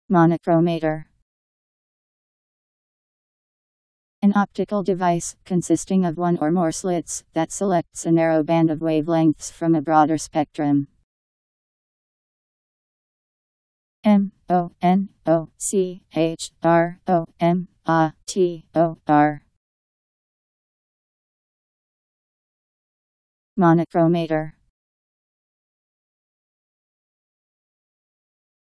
Monochromator. An optical device, consisting of one or more slits, that selects a narrow band of wavelengths from a broader spectrum. Monochromator. Monochromator.